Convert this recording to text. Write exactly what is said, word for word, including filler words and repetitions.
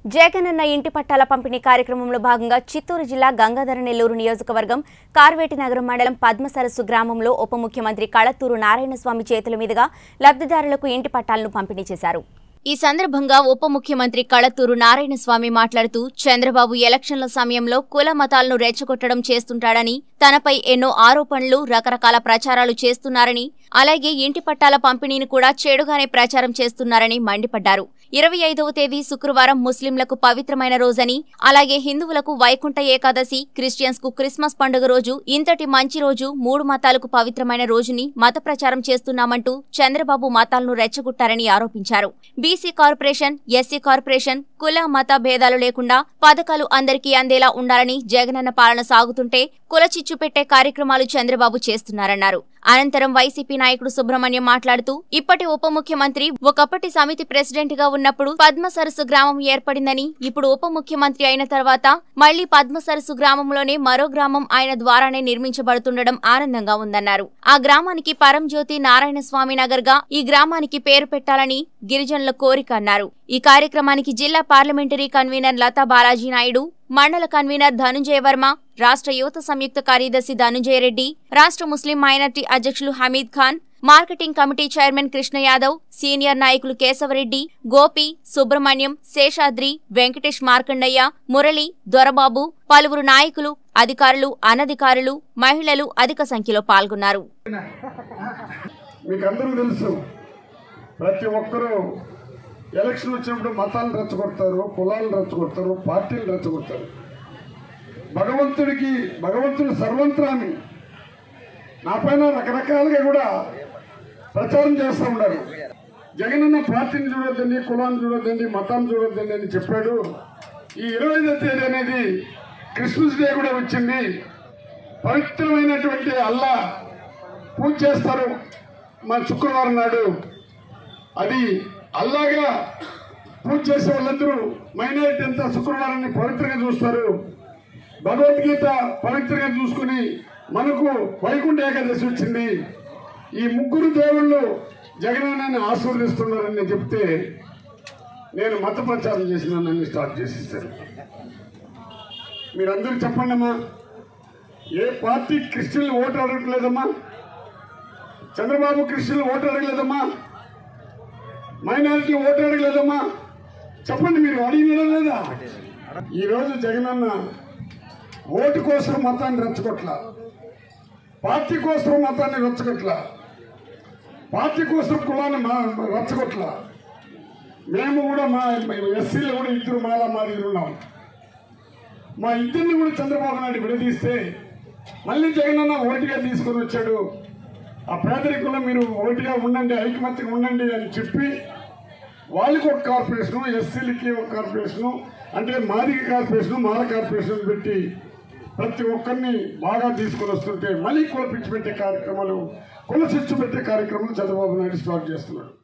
జగనన్న ఇంటి పట్టాల పంపిణీ కార్యక్రమంలో భాగంగా చిత్తూరు జిల్లా గంగాధర నెల్లూరు నియోజకవర్గం కార్వేటి నగరం మండలం పద్మసరస్సు గ్రామంలో ఉప ముఖ్యమంత్రి కళత్తూరు నారాయణస్వామి చేతుల మీదుగా లబ్ధిదారులకు ఇంటి పట్టాలను పంపిణీ చేశారు. ఈ సందర్భంగా ఉప ముఖ్యమంత్రి కళత్తూరు నారాయణస్వామి మాట్లాడుతూ చంద్రబాబు ఎలక్షన్ల సమయంలో కుల మతాలను రెచ్చగొట్టడం చేస్తుంటాడని, తనపై ఎన్నో ఆరోపణలు, రకరకాల ప్రచారాలు చేస్తున్నారని, అలాగే ఇంటి పట్టాల పంపిణీని కూడా చెడుగానే ప్రచారం చేస్తున్నారని మండిపడ్డారు. ఇరవై ఐదవ తేదీ శుక్రవారం ముస్లింలకు పవిత్రమైన రోజని, అలాగే హిందువులకు వైకుంఠ ఏకాదశి, క్రిస్టియన్స్ కు క్రిస్మస్ పండుగ రోజు ఇంతటి మంచి రోజు, మూడు మతాలకు పవిత్రమైన రోజుని మత ప్రచారం చేస్తున్నామంటూ చంద్రబాబు మతాలను రెచ్చగొట్టారని ఆరోపించారు. బీసీ కార్పొరేషన్, ఎస్సీ కార్పొరేషన్, కుల మత భేదాలు లేకుండా పథకాలు అందరికీ అందేలా ఉండాలని జగనన్న పాలన సాగుతుంటే కుల చిచ్చు పెట్టే కార్యక్రమాలు చంద్రబాబు చేస్తున్నారన్నారు. అనంతరం వైసీపీ నాయకుడు సుబ్రహ్మణ్యం మాట్లాడుతూ, ఇప్పటి ఉప ముఖ్యమంత్రి ఒకప్పటి సమితి ప్రెసిడెంట్ గా ఉన్నప్పుడు పద్మసరస్సు గ్రామం ఏర్పడిందని, ఇప్పుడు ఉప ముఖ్యమంత్రి అయిన తర్వాత మళ్లీ పద్మసరస్సు గ్రామంలోనే మరో గ్రామం ఆయన ద్వారానే నిర్మించబడుతుండడం ఆనందంగా ఉందన్నారు. ఆ గ్రామానికి పరంజ్యోతి నారాయణస్వామి నగర్ గా ఈ గ్రామానికి పేరు పెట్టాలని గిరిజనుల కోరిక అన్నారు. ఈ కార్యక్రమానికి జిల్లా పార్లమెంటరీ కన్వీనర్ లతా బాలాజీ నాయుడు, మండల కన్వీనర్ ధనుంజయ వర్మ, రాష్ట్ర యువత సంయుక్త కార్యదర్శి ధనుంజయ రెడ్డి, రాష్ట్ర ముస్లిం మైనార్టీ అధ్యక్షులు Hameed Khan, marketing committee chairman Krishna Yadav, senior నాయకులు కేశవరెడ్డి, గోపి, సుబ్రహ్మణ్యం, శేషాద్రి, వెంకటేష్ మార్కండయ్య, మురళి, దొరబాబు, పలువురు నాయకులు, అధికారులు, అనధికారులు, మహిళలు అధిక సంఖ్యలో పాల్గొన్నారు. ఎలక్షన్ వచ్చినప్పుడు మతాలను రెచ్చగొడతారు, కులాలను రెచ్చగొడతారు, పార్టీలు రెచ్చగొడతారు. భగవంతుడికి భగవంతుడు సర్వంత్రాన్ని నా పైన రకరకాలుగా కూడా ప్రచారం చేస్తూ ఉన్నారు. జగనన్న పార్టీని చూడొద్దండి, కులాన్ని చూడొద్దండి, మతాన్ని చూడొద్దండి అని చెప్పాడు. ఈ ఇరవై ఐదో తేదీ అనేది క్రిస్మస్ డే కూడా వచ్చింది. పవిత్రమైనటువంటి అల్లా పూజ చేస్తారు మన శుక్రవారం నాడు. అది అల్లాగా పూజ చేసే వాళ్ళందరూ మైనారిటీ అంతా శుక్రవారాన్ని పవిత్రంగా చూస్తారు. భగవద్గీత పవిత్రంగా చూసుకుని మనకు వైకుంఠ ఏకాదశి వచ్చింది. ఈ ముగ్గురు దేవుళ్ళు జగనన్నని ఆశీర్వదిస్తున్నారని చెప్తే నేను మత ప్రచారం చేసినానని స్టార్ట్ చేసేసాను. మీరందరూ చెప్పండి అమ్మా, ఏ పార్టీ క్రిస్టియన్లు ఓటు అడగట్లేదమ్మా? చంద్రబాబు క్రిస్టియన్లు ఓటు అడగలేదమ్మా? మైనారిటీలు ఓటు అడగలేదమ్మా? చెప్పండి, మీరు అడిగినా లేదా? ఈరోజు జగనన్న ఓటు కోసం మతాన్ని రెచ్చగొట్ల, పార్టీ కోసం మతాన్ని రెచ్చగొట్ల, పార్టీ కోసం కులాన్ని రెచ్చగొట్ల. మేము కూడా మా ఎస్సీలు కూడా ఇద్దరు మాలా మాదిరి ఉన్నాం. మా ఇద్దరిని కూడా చంద్రబాబు నాయుడు విడదీస్తే మళ్ళీ జగనన్న ఓటుగా తీసుకొని వచ్చాడు. ఆ పేదరికంలో మీరు ఓటుగా ఉండండి, ఐకమత్యంగా ఉండండి అని చెప్పి వాళ్ళకి ఒక కార్పొరేషను, ఎస్సీలకి ఒక కార్పొరేషను, అంటే మాదిగ కార్పొరేషను, మాల కార్పొరేషన్ పెట్టి ప్రతి ఒక్కరిని బాగా తీసుకొని వస్తుంటే మళ్ళీ కుల పిచ్చి పెట్టే కార్యక్రమాలు, కుల చిచ్చు పెట్టే కార్యక్రమాలు చంద్రబాబు నాయుడు స్టార్ట్ చేస్తున్నాడు.